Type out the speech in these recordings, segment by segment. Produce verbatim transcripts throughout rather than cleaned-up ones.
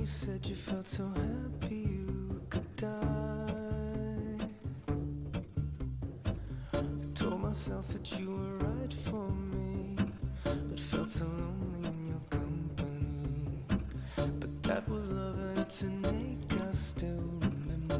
you said you felt so happy you could die. I told myself that you were right for me, but felt so lonely in your company. But that was love and to make us still remember.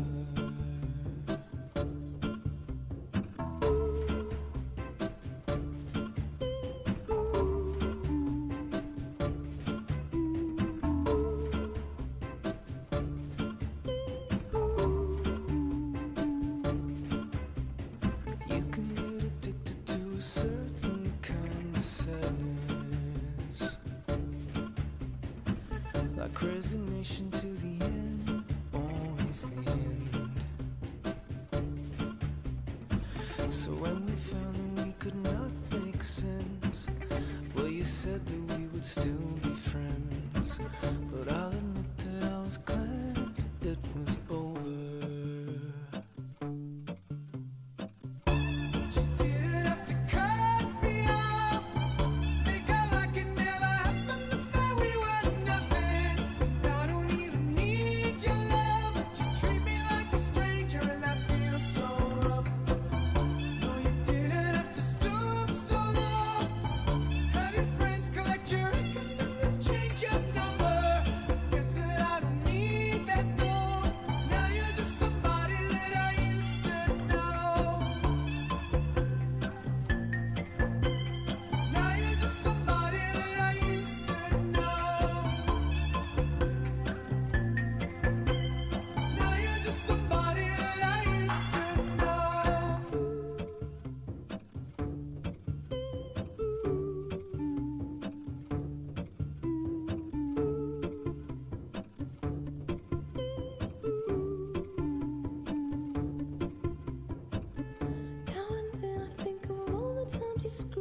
Certain kind of sadness, like resignation to the end, always the end. So when we found that we could not make sense, well, you said that we would still be friends. But I'll admit that I was glad it was over. Just